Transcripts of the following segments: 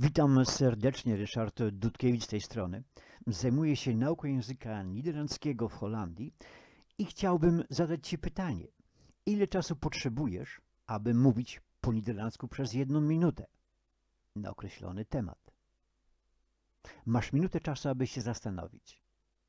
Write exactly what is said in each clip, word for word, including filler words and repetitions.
Witam serdecznie, Ryszard Dudkiewicz z tej strony. Zajmuję się nauką języka niderlandzkiego w Holandii i chciałbym zadać Ci pytanie. Ile czasu potrzebujesz, aby mówić po niderlandzku przez jedną minutę na określony temat? Masz minutę czasu, aby się zastanowić.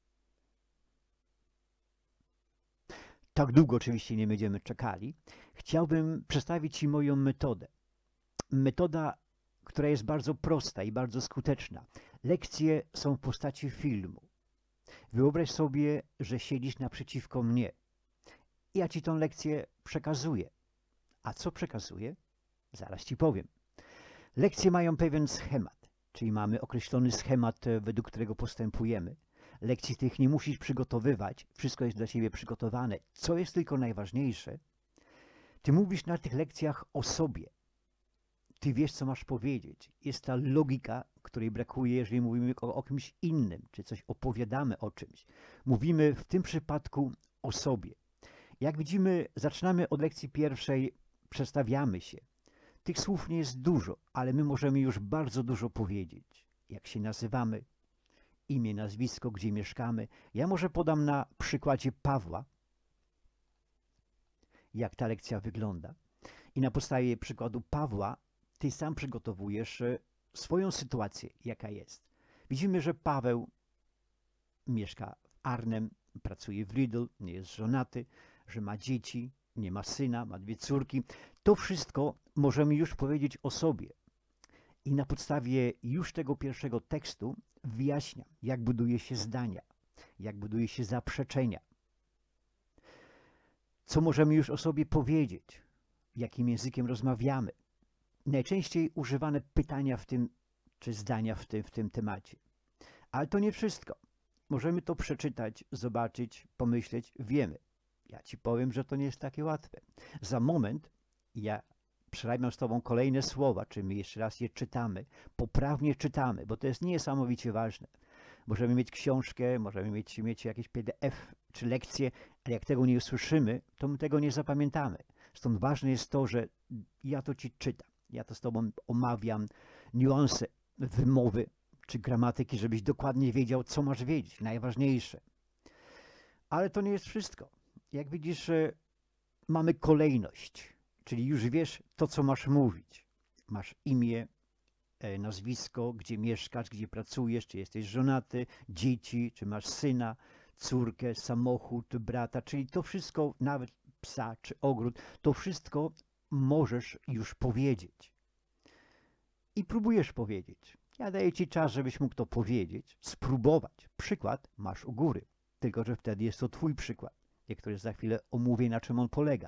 Tak długo oczywiście nie będziemy czekali. Chciałbym przedstawić Ci moją metodę. Metoda, która jest bardzo prosta i bardzo skuteczna. Lekcje są w postaci filmu. Wyobraź sobie, że siedzisz naprzeciwko mnie. Ja Ci tą lekcję przekazuję. A co przekazuję? Zaraz Ci powiem. Lekcje mają pewien schemat, czyli mamy określony schemat, według którego postępujemy. Lekcji tych nie musisz przygotowywać, wszystko jest dla Ciebie przygotowane. Co jest tylko najważniejsze, Ty mówisz na tych lekcjach o sobie. Ty wiesz, co masz powiedzieć. Jest ta logika, której brakuje, jeżeli mówimy o, o kimś innym, czy coś opowiadamy o czymś. Mówimy w tym przypadku o sobie. Jak widzimy, zaczynamy od lekcji pierwszej, przedstawiamy się. Tych słów nie jest dużo, ale my możemy już bardzo dużo powiedzieć. Jak się nazywamy, imię, nazwisko, gdzie mieszkamy. Ja może podam na przykładzie Pawła, jak ta lekcja wygląda. I na podstawie przykładu Pawła Ty sam przygotowujesz swoją sytuację, jaka jest. Widzimy, że Paweł mieszka w Arnhem, pracuje w Lidl, nie jest żonaty, że ma dzieci, nie ma syna, ma dwie córki. To wszystko możemy już powiedzieć o sobie. I na podstawie już tego pierwszego tekstu wyjaśniam, jak buduje się zdania, jak buduje się zaprzeczenia. Co możemy już o sobie powiedzieć, jakim językiem rozmawiamy. Najczęściej używane pytania w tym, czy zdania w tym, w tym temacie. Ale to nie wszystko. Możemy to przeczytać, zobaczyć, pomyśleć, wiemy. Ja Ci powiem, że to nie jest takie łatwe. Za moment ja przerabiam z Tobą kolejne słowa, czy my jeszcze raz je czytamy, poprawnie czytamy, bo to jest niesamowicie ważne. Możemy mieć książkę, możemy mieć, mieć jakieś P D F czy lekcje, ale jak tego nie usłyszymy, to my tego nie zapamiętamy. Stąd ważne jest to, że ja to Ci czytam. Ja to z Tobą omawiam, niuanse wymowy czy gramatyki, żebyś dokładnie wiedział, co masz wiedzieć, najważniejsze. Ale to nie jest wszystko. Jak widzisz, mamy kolejność, czyli już wiesz to, co masz mówić. Masz imię, nazwisko, gdzie mieszkasz, gdzie pracujesz, czy jesteś żonaty, dzieci, czy masz syna, córkę, samochód, brata, czyli to wszystko, nawet psa czy ogród, to wszystko możesz już powiedzieć. I próbujesz powiedzieć. Ja daję Ci czas, żebyś mógł to powiedzieć, spróbować. Przykład masz u góry, tylko że wtedy jest to Twój przykład, który za chwilę omówię, na czym on polega.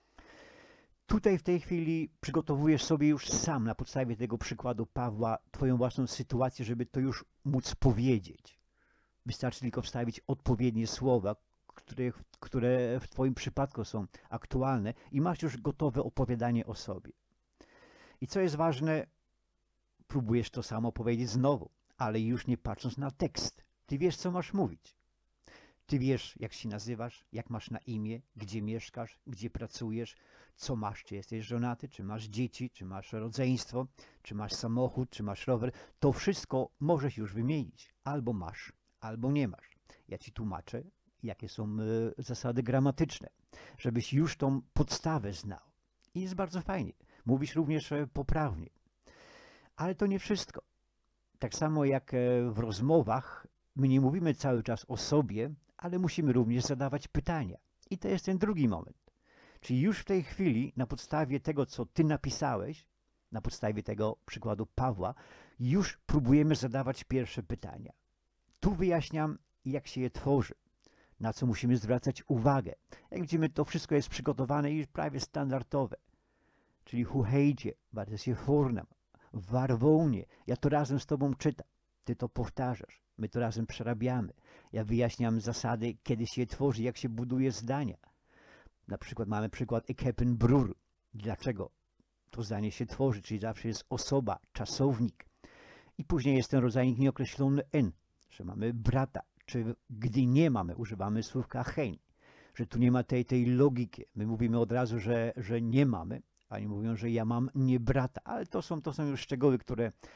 Tutaj w tej chwili przygotowujesz sobie już sam na podstawie tego przykładu Pawła Twoją własną sytuację, żeby to już móc powiedzieć. Wystarczy tylko wstawić odpowiednie słowa, które, które w Twoim przypadku są aktualne i masz już gotowe opowiadanie o sobie. I co jest ważne, próbujesz to samo powiedzieć znowu, ale już nie patrząc na tekst. Ty wiesz, co masz mówić. Ty wiesz, jak się nazywasz, jak masz na imię, gdzie mieszkasz, gdzie pracujesz, co masz, czy jesteś żonaty, czy masz dzieci, czy masz rodzeństwo, czy masz samochód, czy masz rower. To wszystko możesz już wymienić. Albo masz, albo nie masz. Ja Ci tłumaczę, jakie są y, zasady gramatyczne, żebyś już tą podstawę znał. I jest bardzo fajnie. Mówisz również y, poprawnie. Ale to nie wszystko. Tak samo jak y, w rozmowach, my nie mówimy cały czas o sobie, ale musimy również zadawać pytania. I to jest ten drugi moment. Czyli już w tej chwili, na podstawie tego, co Ty napisałeś, na podstawie tego przykładu Pawła, już próbujemy zadawać pierwsze pytania. Tu wyjaśniam, jak się je tworzy, na co musimy zwracać uwagę. Jak widzimy, to wszystko jest przygotowane i już prawie standardowe. Czyli hoe heet je, wat is je voornaam, waar woon je. Ja to razem z Tobą czytam. Ty to powtarzasz. My to razem przerabiamy. Ja wyjaśniam zasady, kiedy się je tworzy, jak się buduje zdania. Na przykład mamy przykład ik heb een broer. Dlaczego to zdanie się tworzy? Czyli zawsze jest osoba, czasownik. I później jest ten rodzajnik nieokreślony en, że mamy brata. Czy gdy nie mamy, używamy słówka geen. Że tu nie ma tej, tej logiki. My mówimy od razu, że, że nie mamy. Oni mówią, że ja mam nie brata. Ale to są, to są już szczegóły, które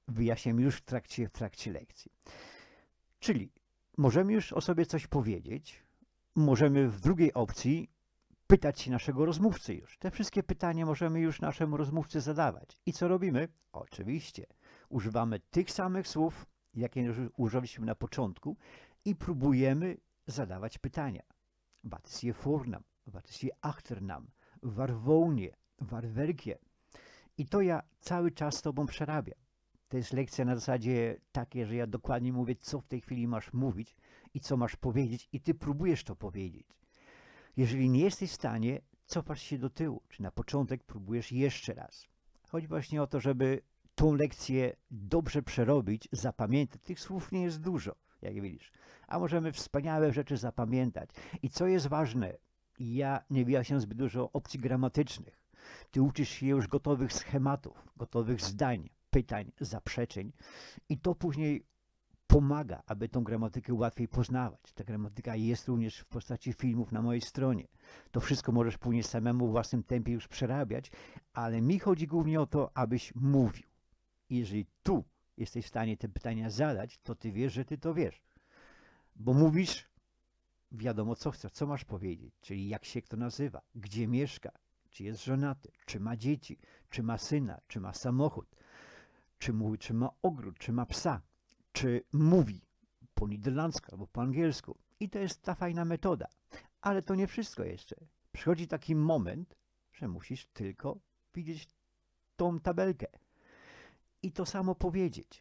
wyjaśniam już w trakcie, w trakcie lekcji. Czyli możemy już o sobie coś powiedzieć, możemy w drugiej opcji pytać się naszego rozmówcy już. Te wszystkie pytania możemy już naszemu rozmówcy zadawać. I co robimy? Oczywiście używamy tych samych słów, jakie używaliśmy na początku i próbujemy zadawać pytania. Wat is je voornaam? Wat is je achternaam? Waar woon je? Waar werk je? I to ja cały czas z tobą przerabiam. To jest lekcja na zasadzie takiej, że ja dokładnie mówię, co w tej chwili masz mówić i co masz powiedzieć i ty próbujesz to powiedzieć. Jeżeli nie jesteś w stanie, cofasz się do tyłu, czy na początek próbujesz jeszcze raz. Chodzi właśnie o to, żeby tą lekcję dobrze przerobić, zapamiętać. Tych słów nie jest dużo, jak widzisz, a możemy wspaniałe rzeczy zapamiętać. I co jest ważne, ja nie wyjaśniam zbyt dużo opcji gramatycznych. Ty uczysz się już gotowych schematów, gotowych zdań, pytań, zaprzeczeń i to później pomaga, aby tą gramatykę łatwiej poznawać. Ta gramatyka jest również w postaci filmów na mojej stronie. To wszystko możesz później samemu w własnym tempie już przerabiać, ale mi chodzi głównie o to, abyś mówił. I jeżeli tu jesteś w stanie te pytania zadać, to ty wiesz, że ty to wiesz. Bo mówisz, wiadomo co chcesz, co masz powiedzieć, czyli jak się kto nazywa, gdzie mieszka, czy jest żonaty, czy ma dzieci, czy ma syna, czy ma samochód, czy mówi, czy ma ogród, czy ma psa, czy mówi po niderlandzku albo po angielsku. I to jest ta fajna metoda. Ale to nie wszystko jeszcze. Przychodzi taki moment, że musisz tylko widzieć tą tabelkę i to samo powiedzieć.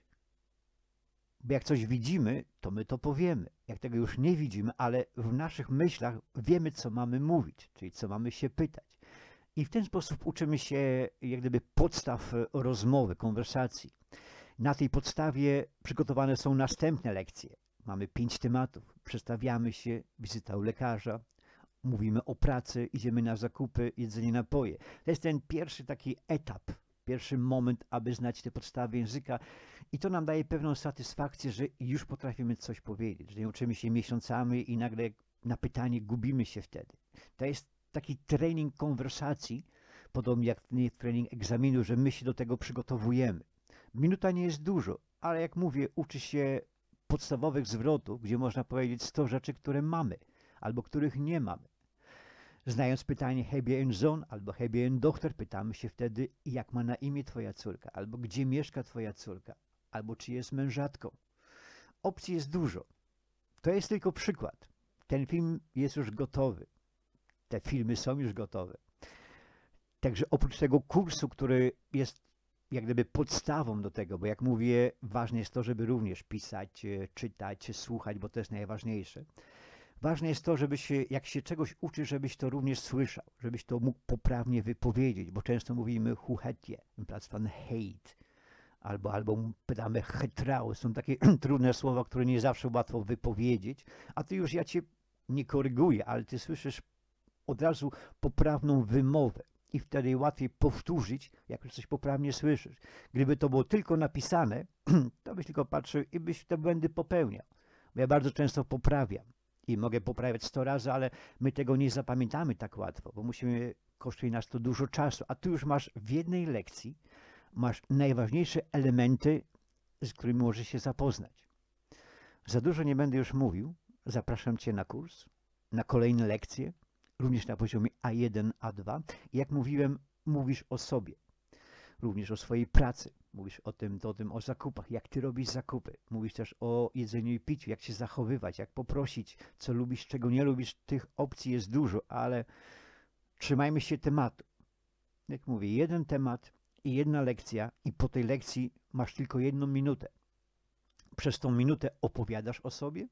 Bo jak coś widzimy, to my to powiemy. Jak tego już nie widzimy, ale w naszych myślach wiemy, co mamy mówić, czyli co mamy się pytać. I w ten sposób uczymy się jak gdyby podstaw rozmowy, konwersacji. Na tej podstawie przygotowane są następne lekcje. Mamy pięć tematów. Przedstawiamy się, wizyta u lekarza, mówimy o pracy, idziemy na zakupy, jedzenie, napoje. To jest ten pierwszy taki etap, pierwszy moment, aby znać te podstawy języka i to nam daje pewną satysfakcję, że już potrafimy coś powiedzieć, że nie uczymy się miesiącami i nagle na pytanie gubimy się wtedy. To jest taki trening konwersacji, podobnie jak trening egzaminu, że my się do tego przygotowujemy. Minuta nie jest dużo, ale jak mówię, uczy się podstawowych zwrotów, gdzie można powiedzieć sto rzeczy, które mamy, albo których nie mamy. Znając pytanie heb je een zoon albo heb je een dochter, pytamy się wtedy, jak ma na imię twoja córka, albo gdzie mieszka twoja córka, albo czy jest mężatką. Opcji jest dużo. To jest tylko przykład. Ten film jest już gotowy. Te filmy są już gotowe. Także oprócz tego kursu, który jest jak gdyby podstawą do tego, bo jak mówię, ważne jest to, żeby również pisać, czytać, słuchać, bo to jest najważniejsze. Ważne jest to, żebyś się, jak się czegoś uczysz, żebyś to również słyszał, żebyś to mógł poprawnie wypowiedzieć, bo często mówimy hoe het je, in plaats van heet, albo, albo pytamy getrau. Są takie trudne słowa, które nie zawsze łatwo wypowiedzieć, a ty już ja cię nie koryguję, ale ty słyszysz od razu poprawną wymowę i wtedy łatwiej powtórzyć, jak już coś poprawnie słyszysz. Gdyby to było tylko napisane, to byś tylko patrzył i byś te błędy popełniał. Bo ja bardzo często poprawiam i mogę poprawiać sto razy, ale my tego nie zapamiętamy tak łatwo, bo musimy, kosztuje nas to dużo czasu, a tu już masz w jednej lekcji, masz najważniejsze elementy, z którymi możesz się zapoznać. Za dużo nie będę już mówił, zapraszam cię na kurs, na kolejne lekcje, również na poziomie A jeden, A dwa. I jak mówiłem, mówisz o sobie, również o swojej pracy. Mówisz o tym, o tym, o zakupach, jak ty robisz zakupy. Mówisz też o jedzeniu i piciu, jak się zachowywać, jak poprosić, co lubisz, czego nie lubisz. Tych opcji jest dużo, ale trzymajmy się tematu. Jak mówię, jeden temat i jedna lekcja i po tej lekcji masz tylko jedną minutę. Przez tą minutę opowiadasz o sobie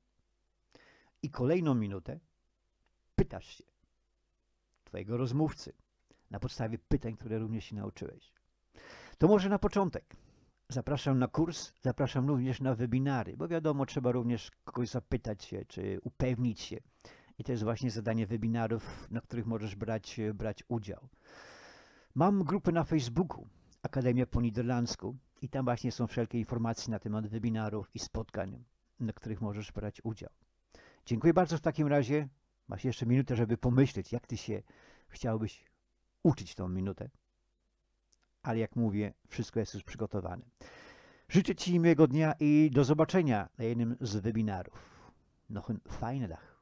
i kolejną minutę pytasz się twojego rozmówcy na podstawie pytań, które również się nauczyłeś. To może na początek. Zapraszam na kurs, zapraszam również na webinary, bo wiadomo, trzeba również kogoś zapytać się, czy upewnić się. I to jest właśnie zadanie webinarów, na których możesz brać, brać udział. Mam grupę na Facebooku, Akademia po Niderlandzku i tam właśnie są wszelkie informacje na temat webinarów i spotkań, na których możesz brać udział. Dziękuję bardzo w takim razie. Masz jeszcze minutę, żeby pomyśleć, jak ty się chciałbyś uczyć tą minutę. Ale jak mówię, wszystko jest już przygotowane. Życzę Ci miłego dnia i do zobaczenia na jednym z webinarów. Noch een fijne dag.